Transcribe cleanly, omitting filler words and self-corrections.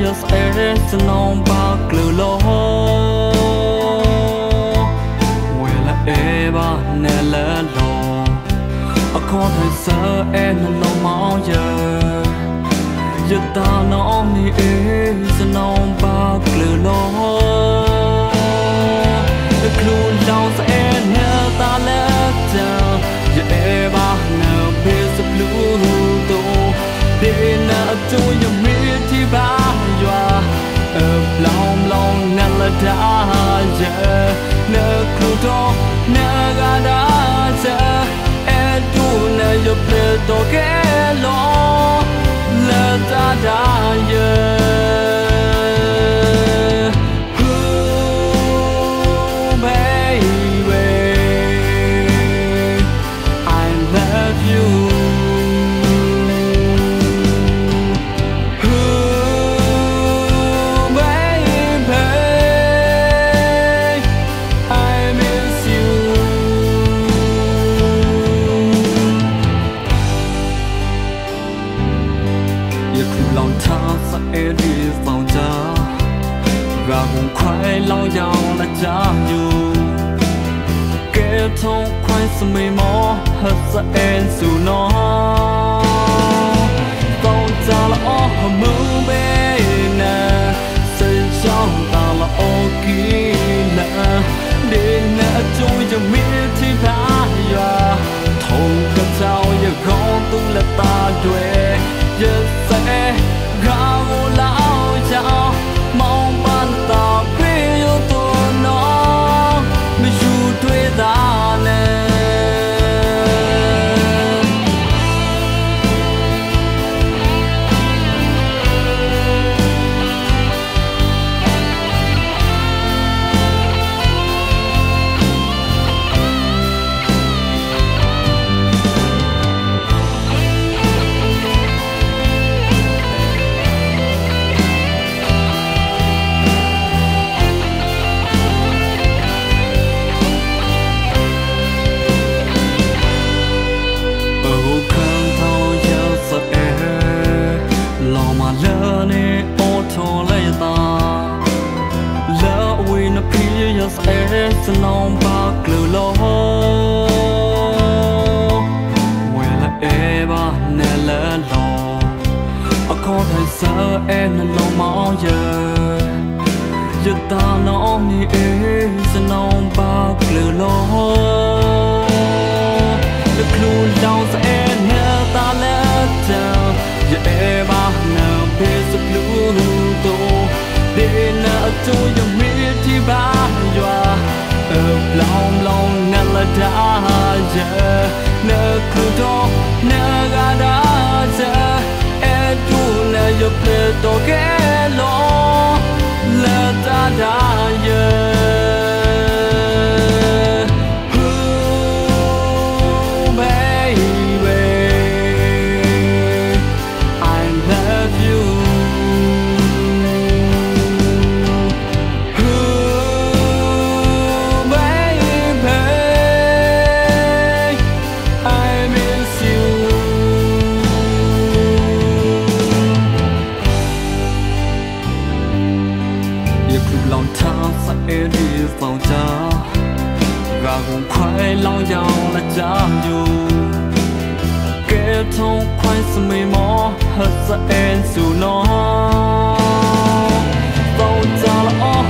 yes es non ba clulo wela eba nela lo a con hay sơ en lo mau giờ giờ ta nó ni es non ba clulo clue down sẽ ta left down giờ eba na без blue to đến cho những miệt thì ba doa lòng lòng nè là đã giờ nè cứ đó nè ga đã giờ em tu nè giúp đỡ tôi cái lo là ta đã giờ lòng ta sẽ đi vào cha và cùng khoai lòng giàu là cha dù kẻ thông khoai sự mây mò hết sẽ em dù nó vào cha là ô hầm mưa bê nè xây trong ta là ô kỹ nè để nè chui cho miết thì phá ya thông cơn sao giờ không tu là ta đuổi giờ sẽ gạo lão chào mong ban ta biết yêu tôi nó mình dù thuê ta nè es non ba clulo wela eba nela lo a con hay sơ en lo mau giờ giờ ta nó ni es non ba clulo the clue down sẽ ta let down giờ eba na bez blue to để na cho những miệt thì ba doa lòng lòng nè là đã giờ nè cứ đó nè ga đã giờ em tu nè giúp đỡ tôi cái lo là ta đã giờ lòng ta sẽ đi vào cha và cùng khoai lòng giàu là cha dù kẻ thông khoai sự mây mò hết sẽ em dù nó vào cha là